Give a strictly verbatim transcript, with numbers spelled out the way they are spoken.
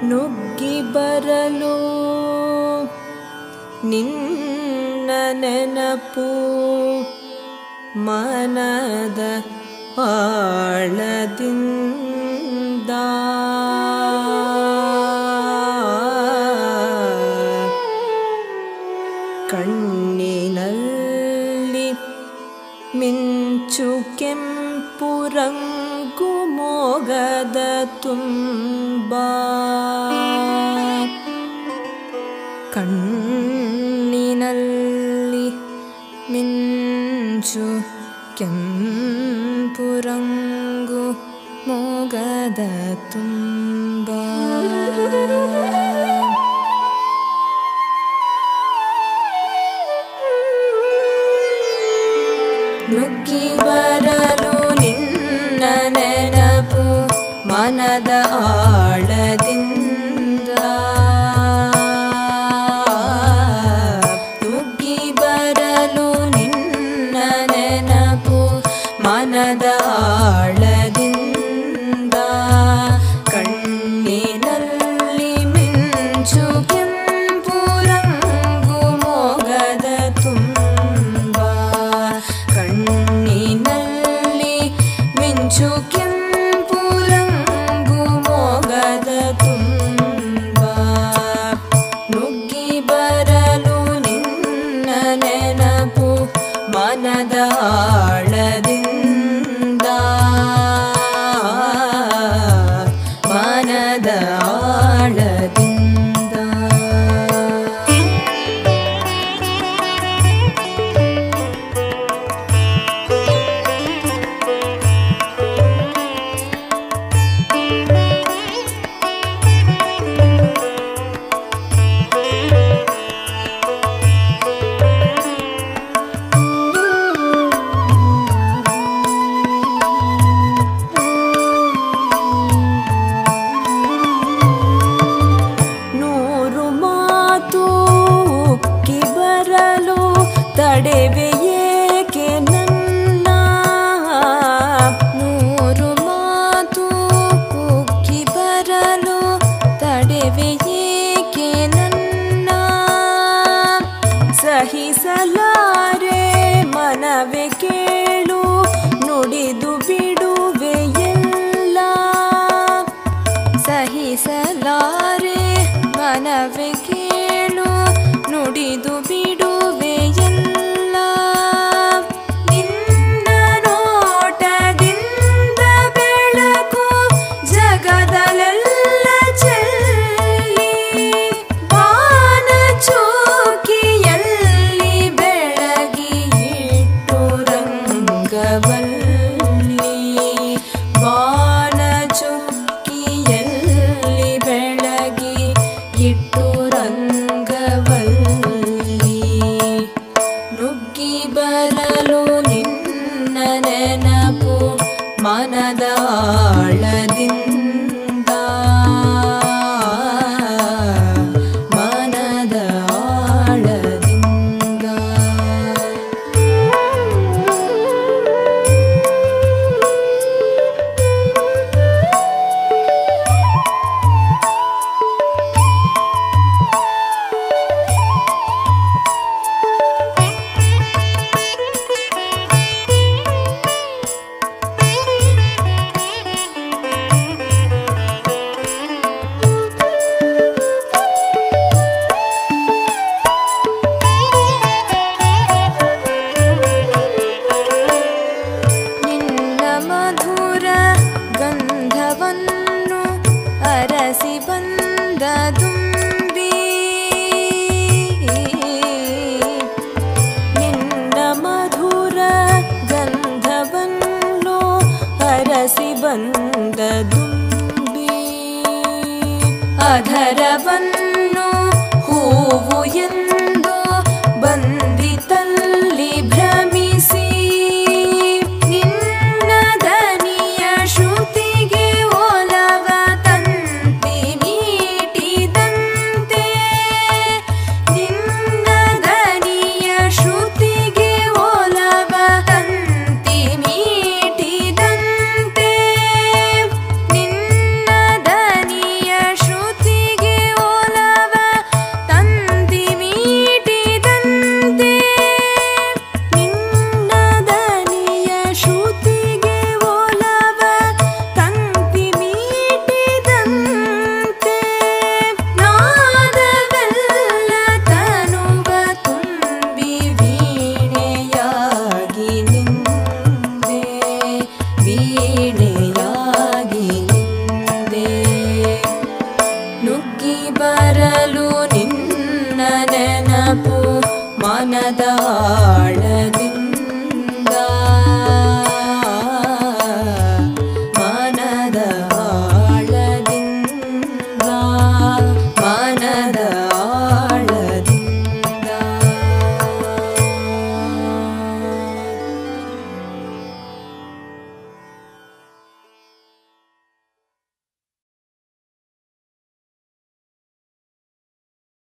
ನುಗ್ಗಿ ಬರಲು ನಿನ್ನ ನೆನಪು ಮನದ ಆಳದಿಂದ ಕಣ್ಣಿನಲ್ಲಿ ಮಿಂಚು ಕೆಂಪು ರಂಗು ಮೊಗದ ತುಂಬ ಕಣ್ಣಿನಲ್ಲಿ ಮಿಂಚು ಕೆಂಪು ರಂಗು ಮೊಗದ ತುಂಬ ನುಗ್ಗಿ ಬರಲು ನಿನ್ನ ನೆನಪು ಮನದ ಆಳದಿಂದ ನುಗ್ಗಿ ಬರಲು ನಿನ್ನ ನೆನಪು ಮನದ ಆಳದಿಂದ ಕಣ್ಣಿನಲ್ಲಿ ಮಿಂಚು ಕೆಂಪು ರಂಗು ಮೊಗದ ತುಂಬ ಕಣ್ಣಿನಲ್ಲಿ ಮಿಂಚು ಕೆಂಪು ರಂಗು ಮೊಗದ ತುಂಬ ನುಗ್ಗಿ ಬರಲು ನಿನ್ನ ನೆನಪು ಮನದ ಆಳದಿಂದ ಮನದ ಆಳದಿಂದ ತಡೆವೆ ಏಕೆ ನನ್ನ ನೂರು ಮಾತು ಉಕ್ಕಿ ಬರಲು ತಡೆವೆ ಏಕೆ ನನ್ನ ಸಹಿಸಲಾರೆ ಮನವೇ ಕೇಳು ನುಡಿದು ಬಿಡುವೆ ಎಲ್ಲ ಸಹಿಸಲಾರೆ ಮನವೇ ಕೇಳು ನುಡಿದು ಬಿಡುವೆ ಎಲ್ಲ ನಿನ್ನ ನೋಟದಿಂದ ಬೆಳಕು ಜಗದಲ್ಲೆಲ್ಲ ಚೆಲ್ಲಿ ಬಾನ ಚೂಕಿಯಲ್ಲಿ ಬೆಳಗಿ ಇಟ್ಟು ರಂಗವಲ್ಲಿ ಬಾನ ಚುಕ್ಕಿಯಲ್ಲಿ ಬೆಳಗಿ ಇಟ್ಟು ರಂಗವಲ್ಲಿ ನುಗ್ಗಿ ಬರಲು ನಿನ್ನ ನೆನಪು ಮನದ ಆಳದಿಂದ ಮನದ ಆಳದಿಂದ ಅರಸಿ ಬಂದ ತುಂಬಿ ನಿನ್ನ ಮಧುರ ಗಂಧವನ್ನು ಅರಸಿ ಬಂದ ತುಂಬಿ ಅಧರವನ್ನು